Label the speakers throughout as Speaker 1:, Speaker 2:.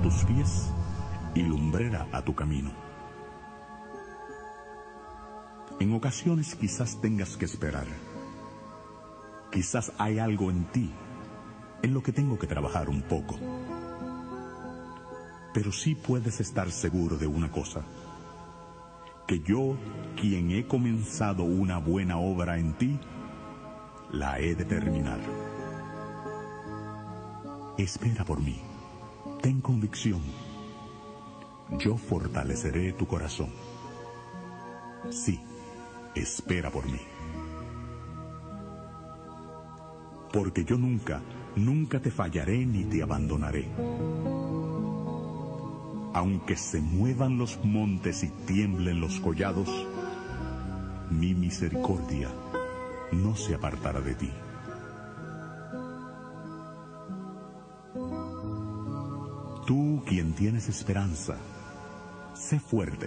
Speaker 1: tus pies y lumbrera a tu camino. En ocasiones quizás tengas que esperar. Quizás hay algo en ti en lo que tengo que trabajar un poco. Pero sí puedes estar seguro de una cosa, que yo, quien he comenzado una buena obra en ti, la he de terminar. Espera por mí, ten convicción. Yo fortaleceré tu corazón. Sí, espera por mí. Porque yo nunca te fallaré ni te abandonaré. Aunque se muevan los montes y tiemblen los collados, mi misericordia no se apartará de ti. Tú, quien tienes esperanza, sé fuerte.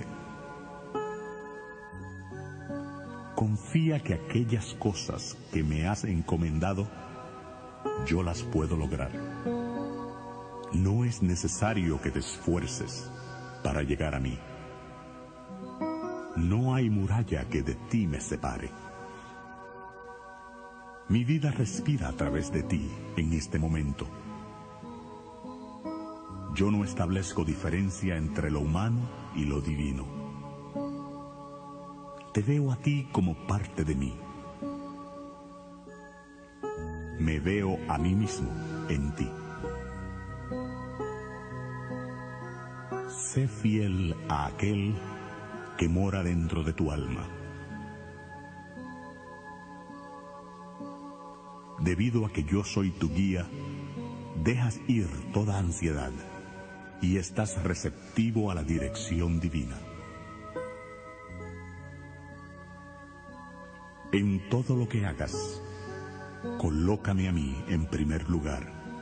Speaker 1: Confía que aquellas cosas que me has encomendado, yo las puedo lograr. No es necesario que te esfuerces para llegar a mí. No hay muralla que de ti me separe. Mi vida respira a través de ti en este momento. Yo no establezco diferencia entre lo humano y lo divino. Te veo a ti como parte de mí. Me veo a mí mismo en ti. Sé fiel a aquel que mora dentro de tu alma. Debido a que yo soy tu guía, dejas ir toda ansiedad y estás receptivo a la dirección divina. En todo lo que hagas, colócame a mí en primer lugar,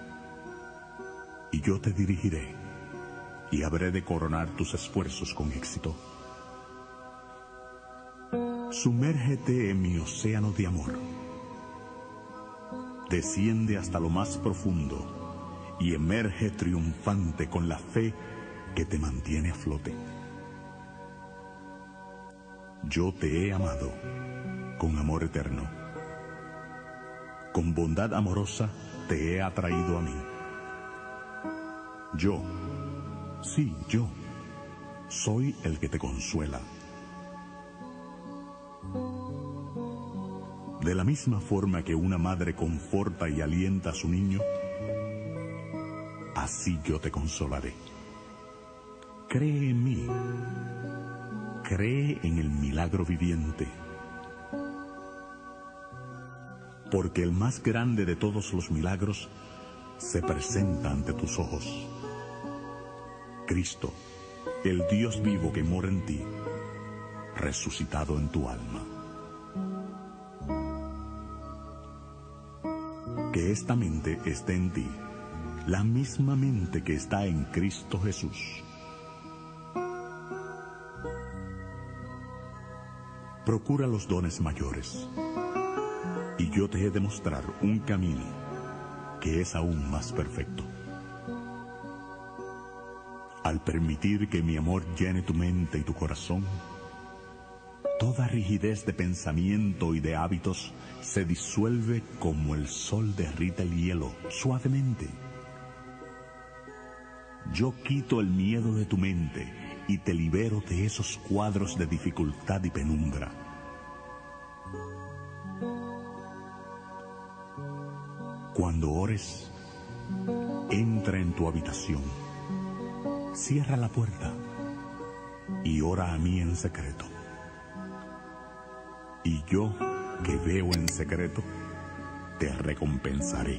Speaker 1: y yo te dirigiré y habré de coronar tus esfuerzos con éxito. Sumérgete en mi océano de amor. Desciende hasta lo más profundo y emerge triunfante con la fe que te mantiene a flote. Yo te he amado con amor eterno. Con bondad amorosa te he atraído a mí. Yo, sí, yo, soy el que te consuela. De la misma forma que una madre conforta y alienta a su niño, así yo te consolaré. Cree en mí, cree en el milagro viviente, porque el más grande de todos los milagros se presenta ante tus ojos. Cristo, el Dios vivo que mora en ti, resucitado en tu alma. Que esta mente esté en ti, la misma mente que está en Cristo Jesús. Procura los dones mayores, y yo te he de mostrar un camino que es aún más perfecto. Al permitir que mi amor llene tu mente y tu corazón, toda rigidez de pensamiento y de hábitos se disuelve como el sol derrite el hielo suavemente. Yo quito el miedo de tu mente y te libero de esos cuadros de dificultad y penumbra. Cuando ores, entra en tu habitación, cierra la puerta y ora a mí en secreto. Y yo, que veo en secreto, te recompensaré.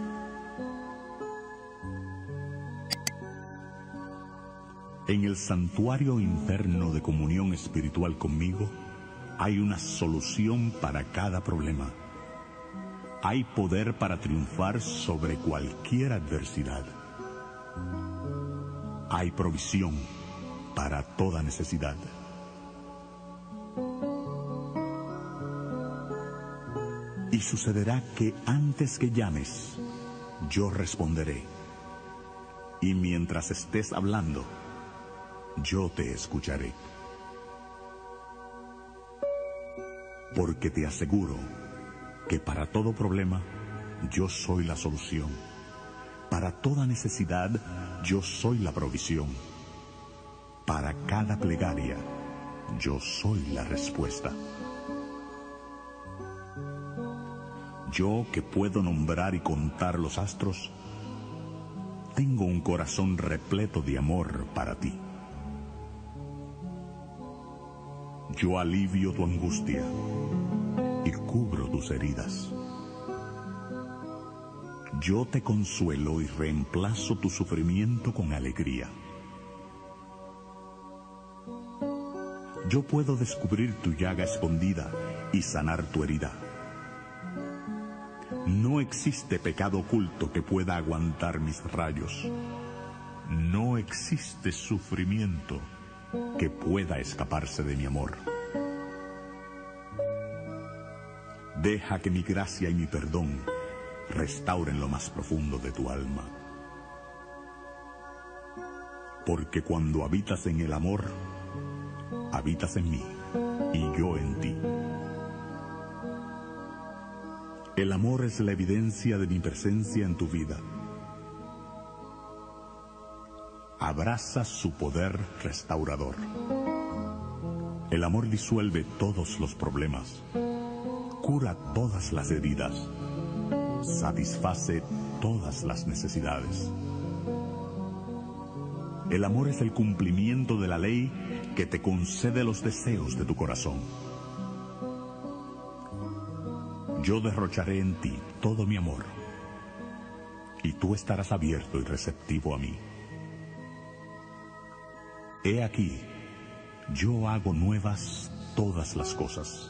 Speaker 1: En el santuario interno de comunión espiritual conmigo, hay una solución para cada problema. Hay poder para triunfar sobre cualquier adversidad. Hay provisión para toda necesidad. Y sucederá que antes que llames, yo responderé. y mientras estés hablando, yo te escucharé. Porque te aseguro que para todo problema, yo soy la solución. Para toda necesidad, yo soy la provisión. Para cada plegaria, yo soy la respuesta. Yo, que puedo nombrar y contar los astros, tengo un corazón repleto de amor para ti. Yo alivio tu angustia y cubro tus heridas. Yo te consuelo y reemplazo tu sufrimiento con alegría. Yo puedo descubrir tu llaga escondida y sanar tu herida. No existe pecado oculto que pueda aguantar mis rayos. No existe sufrimiento que pueda escaparse de mi amor. Deja que mi gracia y mi perdón restauren lo más profundo de tu alma. Porque cuando habitas en el amor, habitas en mí y yo en ti. El amor es la evidencia de mi presencia en tu vida. Abraza su poder restaurador. El amor disuelve todos los problemas, cura todas las heridas, satisface todas las necesidades. El amor es el cumplimiento de la ley que te concede los deseos de tu corazón. Yo derrocharé en ti todo mi amor, y tú estarás abierto y receptivo a mí. He aquí, yo hago nuevas todas las cosas.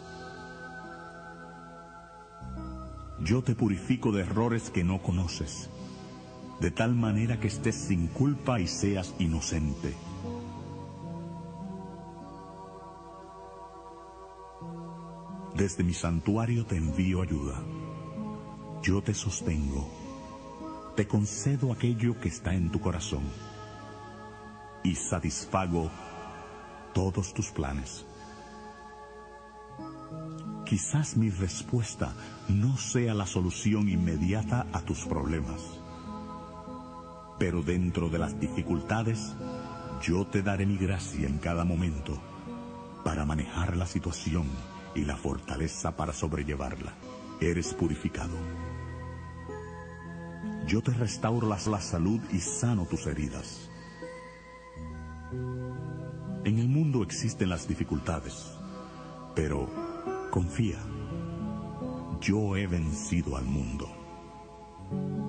Speaker 1: Yo te purifico de errores que no conoces, de tal manera que estés sin culpa y seas inocente. Desde mi santuario te envío ayuda. Yo te sostengo. Te concedo aquello que está en tu corazón y satisfago todos tus planes. Quizás mi respuesta no sea la solución inmediata a tus problemas, pero dentro de las dificultades, yo te daré mi gracia en cada momento para manejar la situación y la fortaleza para sobrellevarla. Eres purificado. Yo te restauro la salud y sano tus heridas. En el mundo existen las dificultades, pero confía, yo he vencido al mundo.